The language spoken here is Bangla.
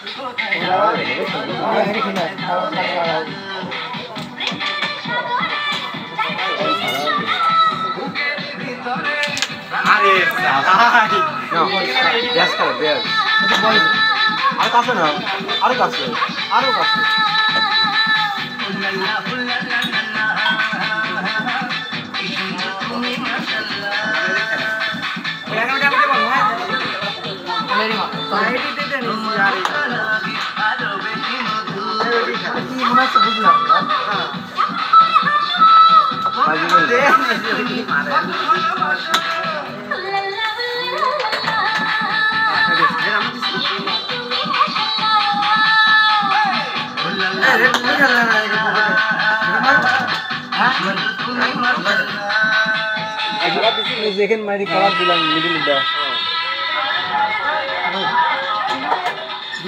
আরে সাই না গ্যাস করে বেশ আর কাছে না আরো কাছে আরো কাছে দেখেন মারি খাবার দিলাম মিডিল